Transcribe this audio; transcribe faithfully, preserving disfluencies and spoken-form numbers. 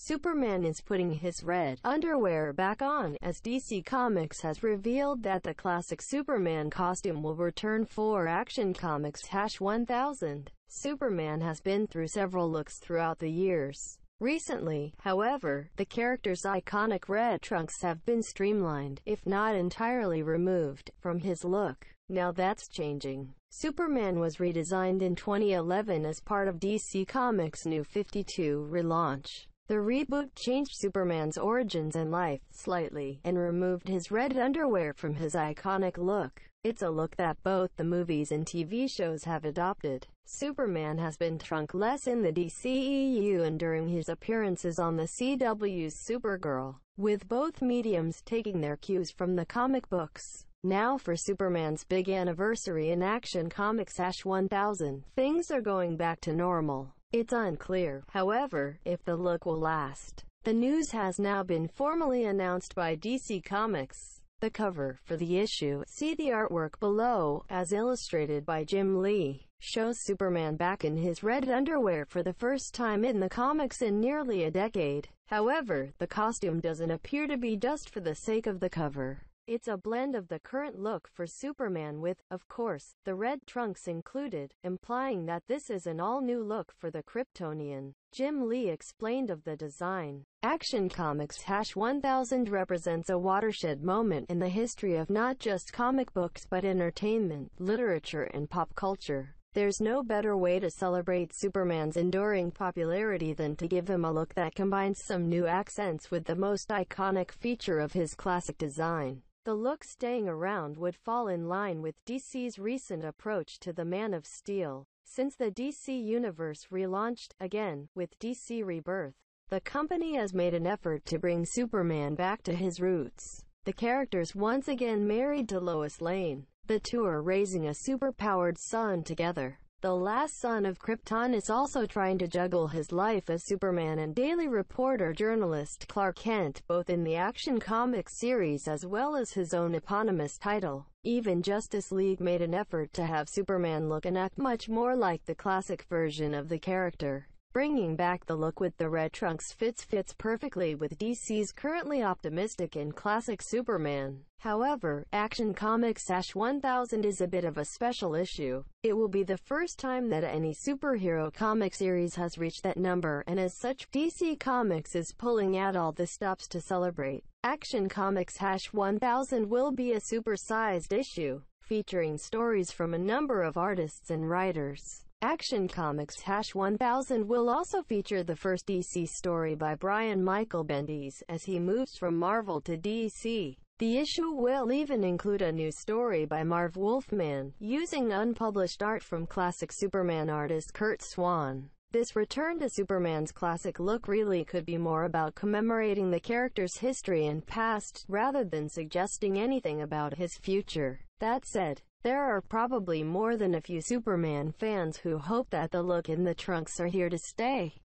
Superman is putting his red underwear back on, as D C Comics has revealed that the classic Superman costume will return for Action Comics one thousand. Superman has been through several looks throughout the years. Recently, however, the character's iconic red trunks have been streamlined, if not entirely removed, from his look. Now that's changing. Superman was redesigned in twenty eleven as part of D C Comics' New fifty-two relaunch. The reboot changed Superman's origins and life slightly, and removed his red underwear from his iconic look. It's a look that both the movies and T V shows have adopted. Superman has been trunkless in the D C E U and during his appearances on the C W's Supergirl, with both mediums taking their cues from the comic books. Now for Superman's big anniversary in Action Comics one thousand, things are going back to normal. It's unclear, however, if the look will last. The news has now been formally announced by D C Comics. The cover for the issue, see the artwork below, as illustrated by Jim Lee, shows Superman back in his red underwear for the first time in the comics in nearly a decade. However, the costume doesn't appear to be just for the sake of the cover. It's a blend of the current look for Superman with, of course, the red trunks included, implying that this is an all-new look for the Kryptonian. Jim Lee explained of the design. Action Comics one thousand represents a watershed moment in the history of not just comic books but entertainment, literature and pop culture. There's no better way to celebrate Superman's enduring popularity than to give him a look that combines some new accents with the most iconic feature of his classic design. The look staying around would fall in line with D C's recent approach to the Man of Steel. Since the D C Universe relaunched, again, with D C Rebirth, the company has made an effort to bring Superman back to his roots. The character's once again married to Lois Lane. The two are raising a super-powered son together. The last son of Krypton is also trying to juggle his life as Superman and Daily Reporter journalist Clark Kent, both in the Action Comics series as well as his own eponymous title. Even Justice League made an effort to have Superman look and act much more like the classic version of the character. Bringing back the look with the red trunks fits fits perfectly with D C's currently optimistic and classic Superman. However, Action Comics one thousand is a bit of a special issue. It will be the first time that any superhero comic series has reached that number, and as such, D C Comics is pulling out all the stops to celebrate. Action Comics one thousand will be a super-sized issue, featuring stories from a number of artists and writers. Action Comics one thousand will also feature the first D C story by Brian Michael Bendis as he moves from Marvel to D C. The issue will even include a new story by Marv Wolfman, using unpublished art from classic Superman artist Curt Swan. This return to Superman's classic look really could be more about commemorating the character's history and past, rather than suggesting anything about his future. That said, there are probably more than a few Superman fans who hope that the look and the trunks are here to stay.